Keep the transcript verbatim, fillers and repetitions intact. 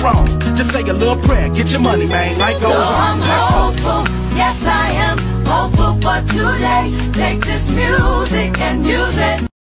wrong. Just say a little prayer, get your money, man. Life goes So on. I'm Let's hope. hopeful, yes I am hopeful for today. Take this music and use it.